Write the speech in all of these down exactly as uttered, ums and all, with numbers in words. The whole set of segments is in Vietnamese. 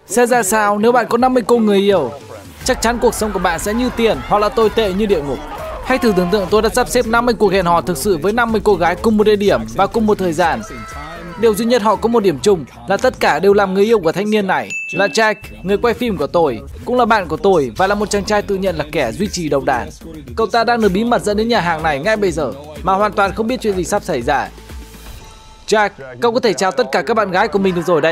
Sẽ ra sao nếu bạn có năm mươi cô người yêu? Chắc chắn cuộc sống của bạn sẽ như tiền hoặc là tồi tệ như địa ngục. Hãy thử tưởng tượng tôi đã sắp xếp năm mươi cuộc hẹn hò thực sự với năm mươi cô gái cùng một địa điểm và cùng một thời gian. Điều duy nhất họ có một điểm chung là tất cả đều làm người yêu của thanh niên này. Là Jack, người quay phim của tôi, cũng là bạn của tôi và là một chàng trai tự nhận là kẻ duy trì đầu đàn. Cậu ta đang được bí mật dẫn đến nhà hàng này ngay bây giờ mà hoàn toàn không biết chuyện gì sắp xảy ra. Jack, cậu có thể chào tất cả các bạn gái của mình được rồi đấy.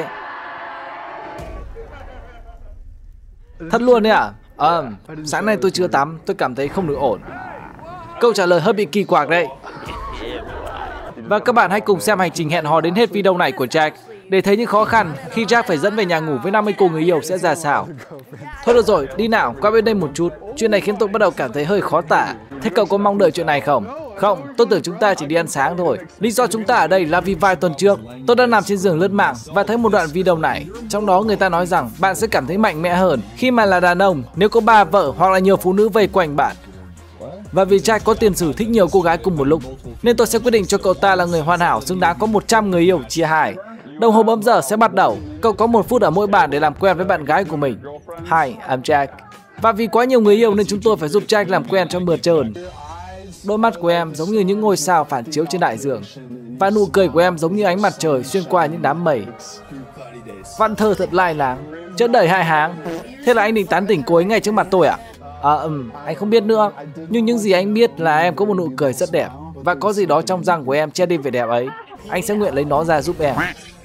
Thật luôn đấy à? Ờ, à, sáng nay tôi chưa tắm, tôi cảm thấy không được ổn. Câu trả lời hơi bị kỳ quặc đấy. Và các bạn hãy cùng xem hành trình hẹn hò đến hết video này của Jack để thấy những khó khăn khi Jack phải dẫn về nhà ngủ với năm mươi cô người yêu sẽ ra sao. Thôi được rồi, đi nào, qua bên đây một chút. Chuyện này khiến tôi bắt đầu cảm thấy hơi khó tả. Thế cậu có mong đợi chuyện này không? Không, tôi tưởng chúng ta chỉ đi ăn sáng thôi. Lý do chúng ta ở đây là vì vài tuần trước tôi đã nằm trên giường lướt mạng và thấy một đoạn video này. Trong đó người ta nói rằng bạn sẽ cảm thấy mạnh mẽ hơn khi mà là đàn ông nếu có ba vợ hoặc là nhiều phụ nữ vây quanh bạn. Và vì Jack có tiền sử thích nhiều cô gái cùng một lúc nên tôi sẽ quyết định cho cậu ta là người hoàn hảo xứng đáng có một trăm người yêu chia hai. Đồng hồ bấm giờ sẽ bắt đầu. Cậu có một phút ở mỗi bàn để làm quen với bạn gái của mình. Hi, I'm Jack. Và vì quá nhiều người yêu nên chúng tôi phải giúp Jack làm quen cho mượt trơn. Đôi mắt của em giống như những ngôi sao phản chiếu trên đại dương. Và nụ cười của em giống như ánh mặt trời xuyên qua những đám mây. Văn thơ thật lai láng, chứa đầy hai háng. Thế là anh định tán tỉnh cô ấy ngay trước mặt tôi à? À ừm, anh không biết nữa. Nhưng những gì anh biết là em có một nụ cười rất đẹp. Và có gì đó trong răng của em che đi vẻ đẹp ấy. Anh sẽ nguyện lấy nó ra giúp em.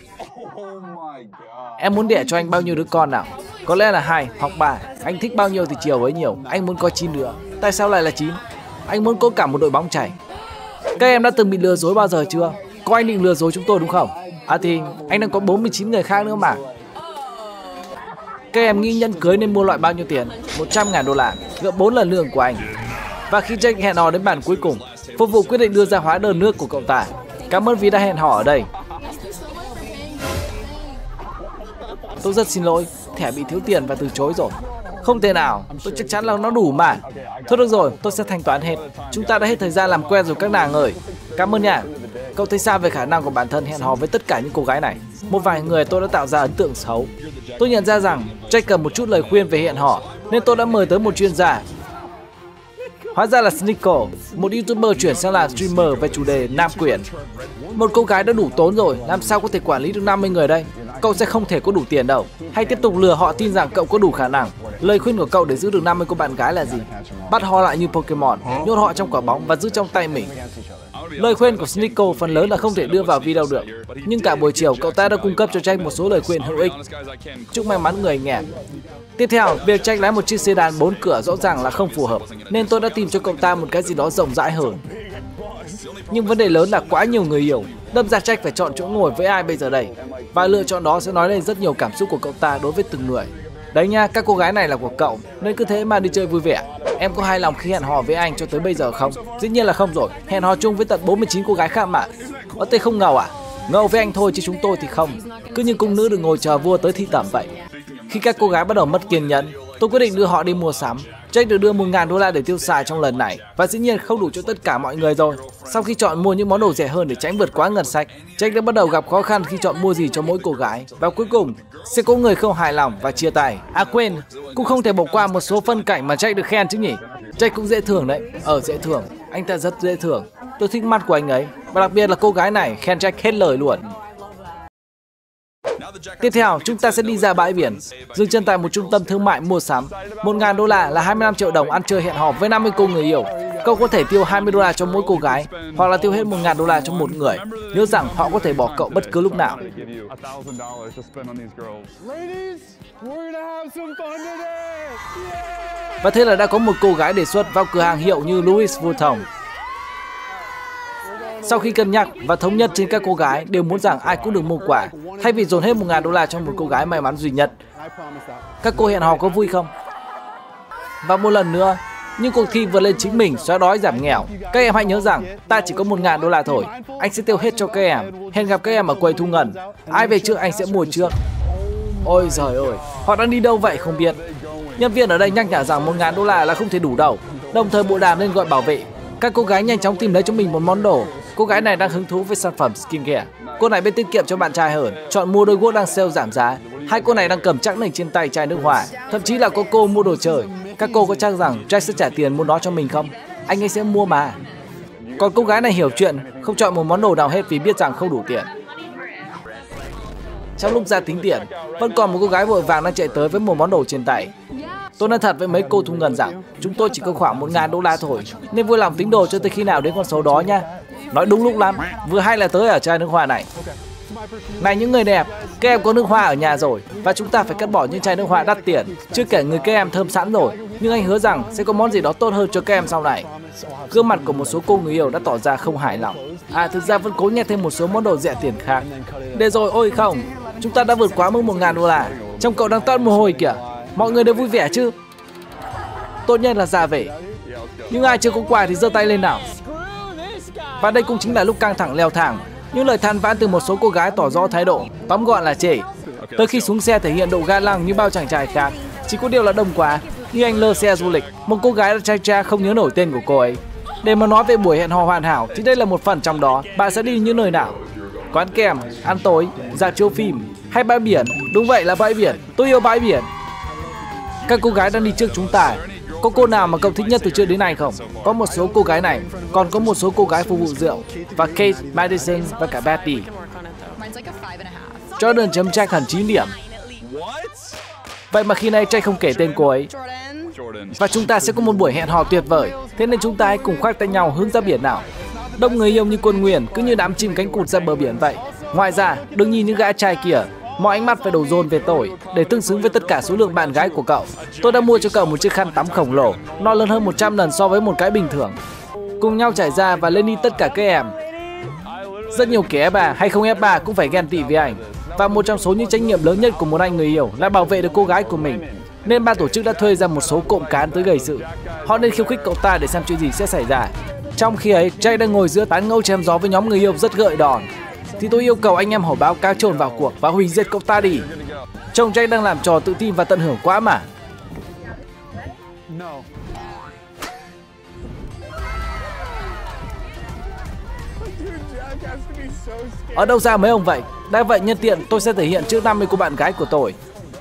Em muốn đẻ cho anh bao nhiêu đứa con nào? Có lẽ là hai hoặc ba. Anh thích bao nhiêu thì chiều ấy nhiều. Anh muốn có chín nữa. Tại sao lại là chín? Anh muốn có cả một đội bóng chảy. Các em đã từng bị lừa dối bao giờ chưa? Có anh định lừa dối chúng tôi đúng không? À thì anh đang có bốn mươi chín người khác nữa mà. Các em nghĩ nhẫn cưới nên mua loại bao nhiêu tiền? một trăm ngàn đô la, gấp bốn lần lương của anh. Và khi Jack hẹn hò đến bàn cuối cùng, phục vụ quyết định đưa ra hóa đơn nước của cậu ta. Cảm ơn vì đã hẹn hò ở đây. Tôi rất xin lỗi, thẻ bị thiếu tiền và từ chối rồi. Không thể nào, tôi chắc chắn là nó đủ mà. Thôi được rồi, tôi sẽ thanh toán hết. Chúng ta đã hết thời gian làm quen rồi các nàng ơi. Cảm ơn nha. Cậu thấy sao về khả năng của bản thân hẹn hò với tất cả những cô gái này? Một vài người tôi đã tạo ra ấn tượng xấu. Tôi nhận ra rằng Jack cần một chút lời khuyên về hẹn hò nên tôi đã mời tới một chuyên gia. Hóa ra là Snickle, một YouTuber chuyển sang làm streamer về chủ đề nam quyền. Một cô gái đã đủ tốn rồi, làm sao có thể quản lý được năm mươi người đây? Cậu sẽ không thể có đủ tiền đâu. Hãy tiếp tục lừa họ tin rằng cậu có đủ khả năng. Lời khuyên của cậu để giữ được năm mươi cô bạn gái là gì? Bắt họ lại như Pokemon, nhốt họ trong quả bóng và giữ trong tay mình. Lời khuyên của Snickle phần lớn là không thể đưa vào video được. Nhưng cả buổi chiều cậu ta đã cung cấp cho Jack một số lời khuyên hữu ích. Chúc may mắn người nghe. Tiếp theo, việc Jack lái một chiếc sedan bốn cửa rõ ràng là không phù hợp, nên tôi đã tìm cho cậu ta một cái gì đó rộng rãi hơn. Nhưng vấn đề lớn là quá nhiều người yêu, đâm ra Jack phải chọn chỗ ngồi với ai bây giờ đây. Và lựa chọn đó sẽ nói lên rất nhiều cảm xúc của cậu ta đối với từng người. Đấy nha, các cô gái này là của cậu, nên cứ thế mà đi chơi vui vẻ. Em có hài lòng khi hẹn hò với anh cho tới bây giờ không? Dĩ nhiên là không rồi, hẹn hò chung với tận bốn mươi chín cô gái khác mà. Ở đây không ngầu à? Ngầu với anh thôi chứ chúng tôi thì không. Cứ như cung nữ đừng ngồi chờ vua tới thi tẩm vậy. Khi các cô gái bắt đầu mất kiên nhẫn, tôi quyết định đưa họ đi mua sắm. Jack được đưa một ngàn đô la để tiêu xài trong lần này và dĩ nhiên không đủ cho tất cả mọi người rồi. Sau khi chọn mua những món đồ rẻ hơn để tránh vượt quá ngân sách, Jack đã bắt đầu gặp khó khăn khi chọn mua gì cho mỗi cô gái. Và cuối cùng sẽ có người không hài lòng và chia tay. À quên, cũng không thể bỏ qua một số phân cảnh mà Jack được khen chứ nhỉ. Jack cũng dễ thương đấy. Ờ dễ thương, anh ta rất dễ thương. Tôi thích mắt của anh ấy và đặc biệt là cô gái này khen Jack hết lời luôn. Tiếp theo, chúng ta sẽ đi ra bãi biển, dừng chân tại một trung tâm thương mại mua sắm. một ngàn đô la là hai mươi lăm triệu đồng ăn chơi hẹn hò với năm mươi cô người yêu. Cậu có thể tiêu hai mươi đô la cho mỗi cô gái, hoặc là tiêu hết một ngàn đô la cho một người. Nhớ rằng họ có thể bỏ cậu bất cứ lúc nào. Và thế là đã có một cô gái đề xuất vào cửa hàng hiệu như Louis Vuitton. Sau khi cân nhắc và thống nhất trên các cô gái đều muốn rằng ai cũng được mua quà, thay vì dồn hết một ngàn đô la cho một cô gái may mắn duy nhất. Các cô hẹn hò có vui không? Và một lần nữa, nhưng cuộc thi vượt lên chính mình, xóa đói giảm nghèo. Các em hãy nhớ rằng ta chỉ có một ngàn đô la thôi. Anh sẽ tiêu hết cho các em. Hẹn gặp các em ở quầy thu ngân. Ai về trước anh sẽ mua trước. Ôi giời ơi, họ đang đi đâu vậy không biết. Nhân viên ở đây nhắc nhở rằng một ngàn đô la là không thể đủ đâu. Đồng thời bộ đàm lên gọi bảo vệ. Các cô gái nhanh chóng tìm lấy cho mình một món đồ. Cô gái này đang hứng thú với sản phẩm skincare. Cô này biết tiết kiệm cho bạn trai hơn, chọn mua đôi guốc đang sale giảm giá. Hai cô này đang cầm chắc nịch trên tay chai nước hoa. Thậm chí là có cô mua đồ chơi. Các cô có chắc rằng Jack sẽ trả tiền mua nó cho mình không? Anh ấy sẽ mua mà. Còn cô gái này hiểu chuyện, không chọn một món đồ nào hết vì biết rằng không đủ tiền. Trong lúc ra tính tiền, vẫn còn một cô gái vội vàng đang chạy tới với một món đồ trên tay. Tôi nói thật với mấy cô thu ngân rằng chúng tôi chỉ có khoảng một ngàn đô la thôi, nên vui lòng tính đồ cho tới khi nào đến con số đó nha. Nói đúng lúc lắm, vừa hay là tới ở chai nước hoa này. Này những người đẹp, các em có nước hoa ở nhà rồi và chúng ta phải cắt bỏ những chai nước hoa đắt tiền. Chưa kể người các em thơm sẵn rồi, nhưng anh hứa rằng sẽ có món gì đó tốt hơn cho các em sau này. Gương mặt của một số cô người yêu đã tỏ ra không hài lòng. À thực ra vẫn cố nhét thêm một số món đồ rẻ tiền khác. Để rồi ôi không, chúng ta đã vượt quá mức một ngàn đô la. Trông cậu đang toát mồ hôi kìa. Mọi người đều vui vẻ chứ? Tốt nhất là ra về. Nhưng ai chưa có quà thì giơ tay lên nào. Và đây cũng chính là lúc căng thẳng leo thang. Những lời than vãn từ một số cô gái tỏ rõ thái độ, tóm gọn là chê. Tới khi xuống xe thể hiện độ ga lăng như bao chàng trai khác. Chỉ có điều là đông quá. Như anh lơ xe du lịch, một cô gái đã trai tra không nhớ nổi tên của cô ấy. Để mà nói về buổi hẹn hò hoàn hảo thì đây là một phần trong đó. Bạn sẽ đi những nơi nào? Quán kem, ăn tối, rạp chiếu phim hay bãi biển? Đúng vậy là bãi biển. Tôi yêu bãi biển. Các cô gái đang đi trước chúng ta. Có cô nào mà cậu thích nhất từ trước đến nay không? Có một số cô gái này, còn có một số cô gái phục vụ rượu. Và Kate, Madison và cả Betty. Jordan chấm Jack hẳn chín điểm. Vậy mà khi nay Jack không kể tên cô ấy. Và chúng ta sẽ có một buổi hẹn hò tuyệt vời. Thế nên chúng ta hãy cùng khoác tay nhau hướng ra biển nào. Đông người yêu như quân nguyền, cứ như đám chim cánh cụt ra bờ biển vậy. Ngoài ra, đừng nhìn những gã trai kia. Mọi ánh mắt phải đổ dồn về tôi để tương xứng với tất cả số lượng bạn gái của cậu. Tôi đã mua cho cậu một chiếc khăn tắm khổng lồ, nó lớn hơn một trăm lần so với một cái bình thường. Cùng nhau trải ra và lên đi tất cả các em. Rất nhiều kẻ ép bà hay không ép bà cũng phải ghen tị với anh. Và một trong số những trách nhiệm lớn nhất của một anh người yêu là bảo vệ được cô gái của mình. Nên ban tổ chức đã thuê ra một số cộng cán tới gây sự. Họ nên khiêu khích cậu ta để xem chuyện gì sẽ xảy ra. Trong khi ấy, Jay đang ngồi giữa tán ngẫu chém gió với nhóm người yêu rất gợi đòn. Thì tôi yêu cầu anh em hổ báo cá trồn vào cuộc và hủy diệt cậu ta đi. Trông Jack đang làm trò tự tin và tận hưởng quá mà. Ở đâu ra mấy ông vậy? Đã vậy nhân tiện tôi sẽ thể hiện trước năm mươi cô bạn gái của tôi.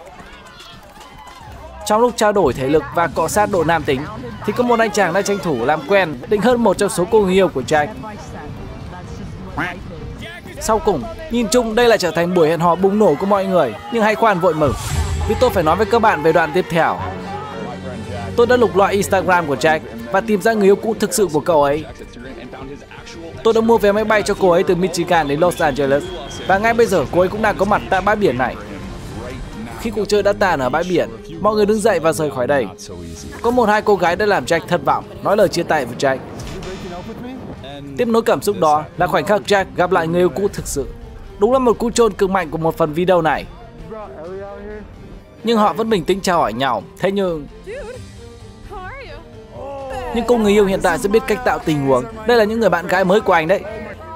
Trong lúc trao đổi thể lực và cọ sát độ nam tính thì có một anh chàng đã tranh thủ làm quen định hơn một trong số cô người yêu của Jack. Sau cùng, nhìn chung đây là trở thành buổi hẹn hò bùng nổ của mọi người. Nhưng hãy khoan vội mở, vì tôi phải nói với các bạn về đoạn tiếp theo. Tôi đã lục loại Instagram của Jack và tìm ra người yêu cũ thực sự của cậu ấy. Tôi đã mua vé máy bay cho cô ấy từ Michigan đến Los Angeles. Và ngay bây giờ cô ấy cũng đang có mặt tại bãi biển này. Khi cuộc chơi đã tàn ở bãi biển, mọi người đứng dậy và rời khỏi đây. Có một hai cô gái đã làm Jack thất vọng, nói lời chia tay với Jack. Tiếp nối cảm xúc đó là khoảnh khắc Jack gặp lại người yêu cũ thực sự. Đúng là một cú chôn cực mạnh của một phần video này. Nhưng họ vẫn bình tĩnh chào hỏi nhau. Thế nhưng Nhưng cô người yêu hiện tại sẽ biết cách tạo tình huống. Đây là những người bạn gái mới của anh đấy.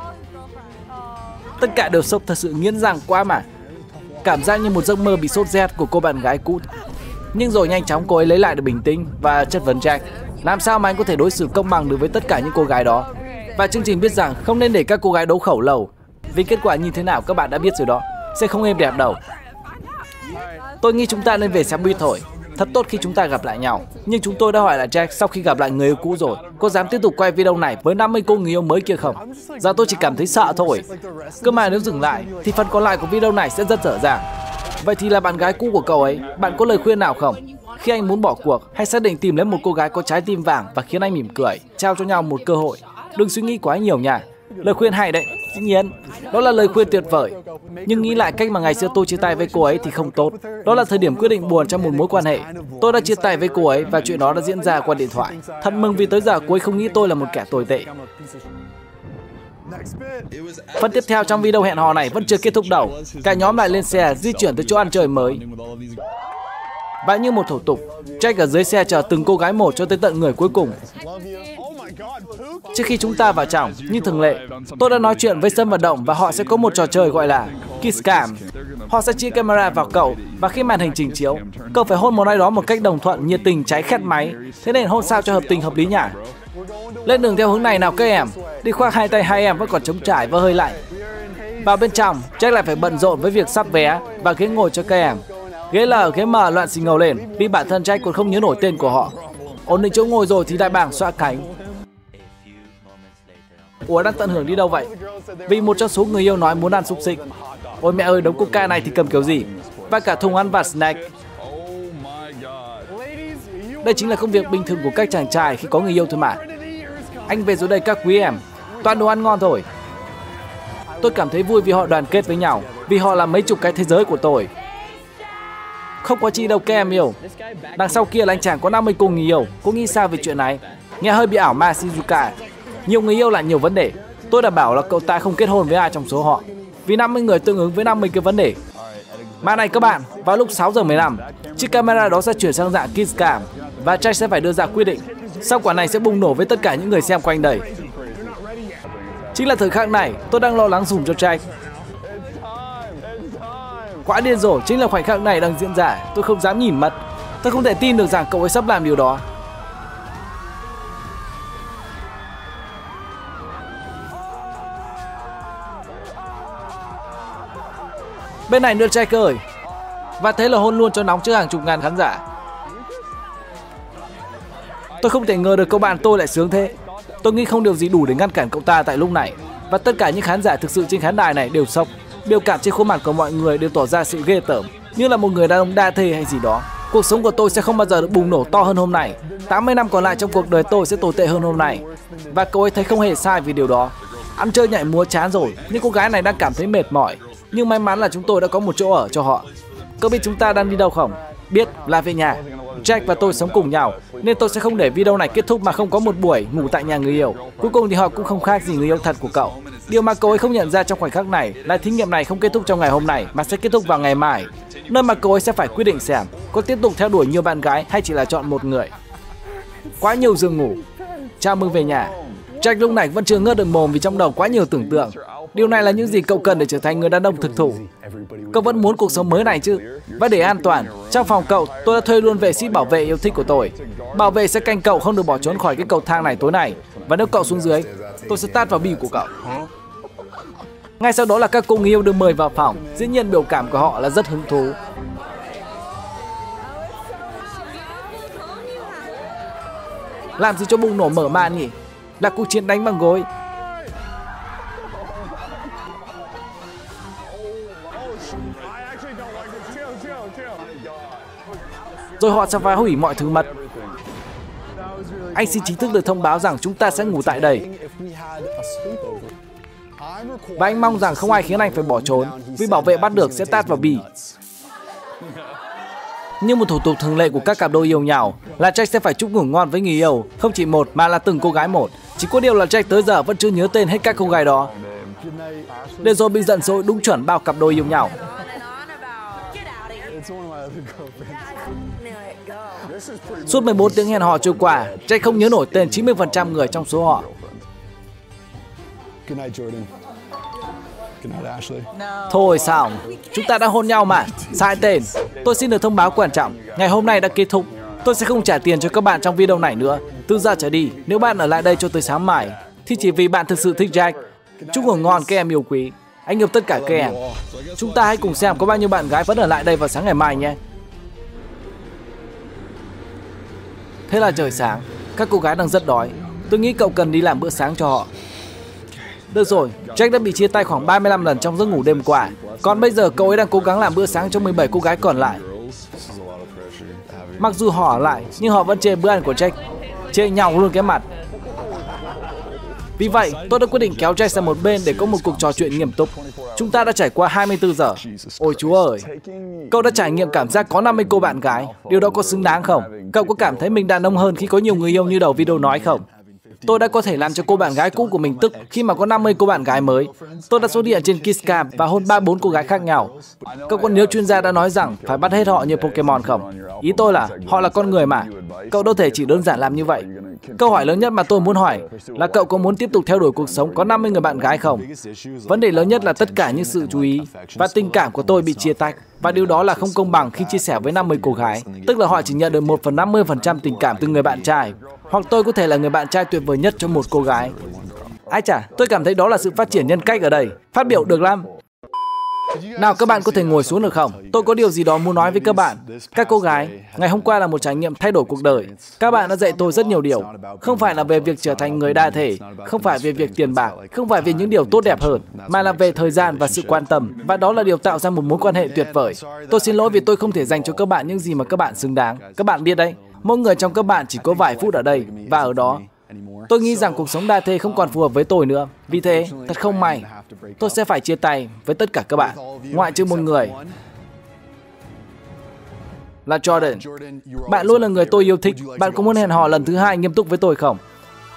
Tất cả đều sốc thật sự nghiến răng quá mà. Cảm giác như một giấc mơ bị sốt rét của cô bạn gái cũ. Nhưng rồi nhanh chóng cô ấy lấy lại được bình tĩnh và chất vấn Jack. Làm sao mà anh có thể đối xử công bằng được với tất cả những cô gái đó? Và chương trình biết rằng không nên để các cô gái đấu khẩu lâu. Vì kết quả như thế nào các bạn đã biết rồi đó. Sẽ không êm đẹp đâu. Tôi nghĩ chúng ta nên về xem buýt thôi. Thật tốt khi chúng ta gặp lại nhau. Nhưng chúng tôi đã hỏi lại Jack sau khi gặp lại người yêu cũ rồi, có dám tiếp tục quay video này với năm mươi cô người yêu mới kia không? Giờ tôi chỉ cảm thấy sợ thôi. Cơ mà nếu dừng lại thì phần còn lại của video này sẽ rất dở dàng. Vậy thì là bạn gái cũ của cậu ấy, bạn có lời khuyên nào không? Khi anh muốn bỏ cuộc hay xác định tìm lấy một cô gái có trái tim vàng và khiến anh mỉm cười, trao cho nhau một cơ hội. Đừng suy nghĩ quá nhiều nha. Lời khuyên hay đấy, dĩ nhiên. Đó là lời khuyên tuyệt vời. Nhưng nghĩ lại cách mà ngày xưa tôi chia tay với cô ấy thì không tốt. Đó là thời điểm quyết định buồn trong một mối quan hệ. Tôi đã chia tay với cô ấy và chuyện đó đã diễn ra qua điện thoại. Thật mừng vì tới giờ cô ấy không nghĩ tôi là một kẻ tồi tệ. Phần tiếp theo trong video hẹn hò này vẫn chưa kết thúc đâu. Cả nhóm lại lên xe di chuyển tới chỗ ăn chơi mới. Và như một thủ tục, Jack ở dưới xe chờ từng cô gái một cho tới tận người cuối cùng. Trước khi chúng ta vào trong, như thường lệ, tôi đã nói chuyện với sân vận động và họ sẽ có một trò chơi gọi là Kiss Cam. Họ sẽ chia camera vào cậu và khi màn hình trình chiếu, cậu phải hôn một ai đó một cách đồng thuận, nhiệt tình, cháy khét máy. Thế nên hôn sao cho hợp tình hợp lý nhỉ? Lên đường theo hướng này nào các em. Đi khoác hai tay hai em vẫn còn trống trải và hơi lạnh. Vào bên trong, Jack lại phải bận rộn với việc sắp vé và ghế ngồi cho các em. Ghế L, ghế M loạn xì ngầu lên vì bản thân Jack còn không nhớ nổi tên của họ. Ổn định chỗ ngồi rồi thì đại bàng xoa cánh. Ủa, đang tận hưởng đi đâu vậy? Vì một trong số người yêu nói muốn ăn xúc xích. Ôi mẹ ơi, đống coca này thì cầm kiểu gì? Và cả thùng ăn vặt snack. Đây chính là công việc bình thường của các chàng trai khi có người yêu thôi mà. Anh về rồi đây các quý em. Toàn đồ ăn ngon thôi. Tôi cảm thấy vui vì họ đoàn kết với nhau, vì họ là mấy chục cái thế giới của tôi. Không có chi đâu các em yêu. Đằng sau kia là anh chàng có năm mươi cô người yêu. Cô nghĩ sao về chuyện này? Nghe hơi bị ảo ma Shizuka. Nhiều người yêu là nhiều vấn đề. Tôi đã bảo là cậu ta không kết hôn với ai trong số họ, vì năm mươi người tương ứng với năm mươi cái vấn đề. Mà này các bạn, vào lúc sáu giờ mười lăm, chiếc camera đó sẽ chuyển sang dạng kiss cam và Jack sẽ phải đưa ra quyết định. Sau quả này sẽ bùng nổ với tất cả những người xem quanh đây. Chính là thời khắc này, tôi đang lo lắng dùm cho Jack. Quá điên rồ, chính là khoảnh khắc này đang diễn ra. Tôi không dám nhìn mất. Tôi không thể tin được rằng cậu ấy sắp làm điều đó. Bên này nữa Jack ơi. Và thế là hôn luôn cho nóng trước hàng chục ngàn khán giả. Tôi không thể ngờ được cậu bạn tôi lại sướng thế. Tôi nghĩ không điều gì đủ để ngăn cản cậu ta tại lúc này. Và tất cả những khán giả thực sự trên khán đài này đều sốc. Biểu cảm trên khuôn mặt của mọi người đều tỏ ra sự ghê tởm, như là một người đàn ông đa thê hay gì đó. Cuộc sống của tôi sẽ không bao giờ được bùng nổ to hơn hôm nay. tám mươi năm còn lại trong cuộc đời tôi sẽ tồi tệ hơn hôm nay. Và cậu ấy thấy không hề sai vì điều đó. Ăn chơi nhảy múa chán rồi, nhưng cô gái này đang cảm thấy mệt mỏi. Nhưng may mắn là chúng tôi đã có một chỗ ở cho họ. Cậu biết chúng ta đang đi đâu không? Biết, là về nhà. Jack và tôi sống cùng nhau, nên tôi sẽ không để video này kết thúc mà không có một buổi ngủ tại nhà người yêu. Cuối cùng thì họ cũng không khác gì người yêu thật của cậu. Điều mà cậu ấy không nhận ra trong khoảnh khắc này là thí nghiệm này không kết thúc trong ngày hôm nay mà sẽ kết thúc vào ngày mai, nơi mà cậu ấy sẽ phải quyết định xem có tiếp tục theo đuổi nhiều bạn gái hay chỉ là chọn một người. Quá nhiều giường ngủ. Chào mừng về nhà. Jack lúc này vẫn chưa ngớt được mồm vì trong đầu quá nhiều tưởng tượng. Điều này là những gì cậu cần để trở thành người đàn ông thực thụ. Cậu vẫn muốn cuộc sống mới này chứ? Và để an toàn, trong phòng cậu tôi đã thuê luôn vệ sĩ bảo vệ yêu thích của tôi. Bảo vệ sẽ canh cậu không được bỏ trốn khỏi cái cầu thang này tối nay. Và nếu cậu xuống dưới, tôi sẽ tát vào bì của cậu. Ngay sau đó là các cô người yêu được mời vào phòng. Dĩ nhiên biểu cảm của họ là rất hứng thú. Làm gì cho bùng nổ mở màn nhỉ? Là cuộc chiến đánh bằng gối. Rồi họ sẽ phá hủy mọi thứ mất. Anh xin chính thức được thông báo rằng chúng ta sẽ ngủ tại đây. Và anh mong rằng không ai khiến anh phải bỏ trốn, vì bảo vệ bắt được sẽ tát vào bì. Nhưng một thủ tục thường lệ của các cặp đôi yêu nhau là Jack sẽ phải chúc ngủ ngon với người yêu, không chỉ một mà là từng cô gái một. Chỉ có điều là Jack tới giờ vẫn chưa nhớ tên hết các cô gái đó. Để rồi bị giận dỗi đúng chuẩn bao cặp đôi yêu nhau. Suốt mười bốn tiếng hẹn hò trôi qua, Jack không nhớ nổi tên chín mươi phần trăm người trong số họ. Thôi sao? Chúng ta đã hôn nhau mà. Sai tên. Tôi xin được thông báo quan trọng. Ngày hôm nay đã kết thúc. Tôi sẽ không trả tiền cho các bạn trong video này nữa. Từ giờ trở đi, nếu bạn ở lại đây cho tới sáng mai, thì chỉ vì bạn thực sự thích Jack. Chúc ngủ ngon các em yêu quý. Anh yêu tất cả các em. Chúng ta hãy cùng xem có bao nhiêu bạn gái vẫn ở lại đây vào sáng ngày mai nhé. Thế là trời sáng. Các cô gái đang rất đói. Tôi nghĩ cậu cần đi làm bữa sáng cho họ. Được rồi, Jack đã bị chia tay khoảng ba mươi lăm lần trong giấc ngủ đêm qua. Còn bây giờ cậu ấy đang cố gắng làm bữa sáng cho mười bảy cô gái còn lại. Mặc dù họ ở lại, nhưng họ vẫn chê bữa ăn của Jack. Chê nhau luôn cái mặt. Vì vậy, tôi đã quyết định kéo Jack sang một bên để có một cuộc trò chuyện nghiêm túc. Chúng ta đã trải qua hai mươi tư giờ. Ôi Chúa ơi, cậu đã trải nghiệm cảm giác có năm mươi cô bạn gái. Điều đó có xứng đáng không? Cậu có cảm thấy mình đàn ông hơn khi có nhiều người yêu như đầu video nói không? Tôi đã có thể làm cho cô bạn gái cũ của mình tức khi mà có năm mươi cô bạn gái mới. Tôi đã xuất hiện trên Kisscam và hôn ba bốn cô gái khác nhau. Cậu có nhớ chuyên gia đã nói rằng phải bắt hết họ như Pokemon không? Ý tôi là họ là con người mà. Cậu đâu thể chỉ đơn giản làm như vậy. Câu hỏi lớn nhất mà tôi muốn hỏi là cậu có muốn tiếp tục theo đuổi cuộc sống có năm mươi người bạn gái không? Vấn đề lớn nhất là tất cả những sự chú ý và tình cảm của tôi bị chia tách. Và điều đó là không công bằng khi chia sẻ với năm mươi cô gái. Tức là họ chỉ nhận được một phần năm mươi phần trăm tình cảm từ người bạn trai. Hoặc tôi có thể là người bạn trai tuyệt vời nhất cho một cô gái. Ai chả, tôi cảm thấy đó là sự phát triển nhân cách ở đây. Phát biểu được lắm. Nào các bạn có thể ngồi xuống được không? Tôi có điều gì đó muốn nói với các bạn. Các cô gái, ngày hôm qua là một trải nghiệm thay đổi cuộc đời. Các bạn đã dạy tôi rất nhiều điều. Không phải là về việc trở thành người đa thể, không phải về việc tiền bạc, không phải về những điều tốt đẹp hơn, mà là về thời gian và sự quan tâm. Và đó là điều tạo ra một mối quan hệ tuyệt vời. Tôi xin lỗi vì tôi không thể dành cho các bạn những gì mà các bạn xứng đáng. Các bạn biết đấy, mỗi người trong các bạn chỉ có vài phút ở đây và ở đó. Tôi nghĩ rằng cuộc sống đa thê không còn phù hợp với tôi nữa. Vì thế, thật không may, tôi sẽ phải chia tay với tất cả các bạn, ngoại trừ một người, là Jordan. Bạn luôn là người tôi yêu thích. Bạn có muốn hẹn hò lần thứ hai nghiêm túc với tôi không?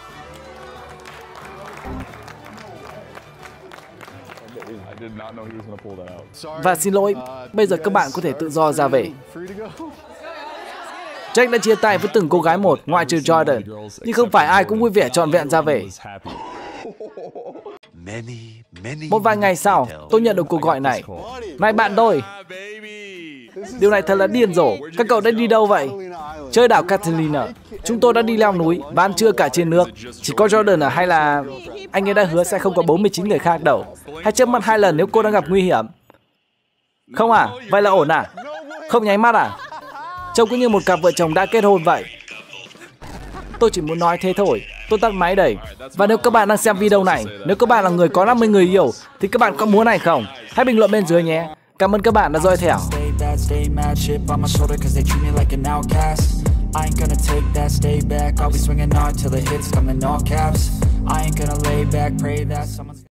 Và xin lỗi, bây giờ các bạn có thể tự do ra về. Jack đã chia tay với từng cô gái một, ngoại trừ Jordan. Nhưng không phải ai cũng vui vẻ trọn vẹn ra về. Một vài ngày sau, tôi nhận được cuộc gọi này. Này bạn tôi, điều này thật là điên rồ. Các cậu đã đi đâu vậy? Chơi đảo Catalina. Chúng tôi đã đi leo núi và ăn trưa cả trên nước. Chỉ có Jordan ở hay là... Anh ấy đã hứa sẽ không có bốn mươi chín người khác đâu. Hãy chớp mắt hai lần nếu cô đang gặp nguy hiểm. Không à? Vậy là ổn à? Không nháy mắt à? Trông cứ như một cặp vợ chồng đã kết hôn vậy. Tôi chỉ muốn nói thế thôi. Tôi tắt máy đây. Và nếu các bạn đang xem video này, nếu các bạn là người có năm mươi người yêu, thì các bạn có muốn này không? Hãy bình luận bên dưới nhé. Cảm ơn các bạn đã dõi theo. I ain't gonna take that, stay back. I'll be swinging hard till the hits come in all caps. I ain't gonna lay back, pray that someone's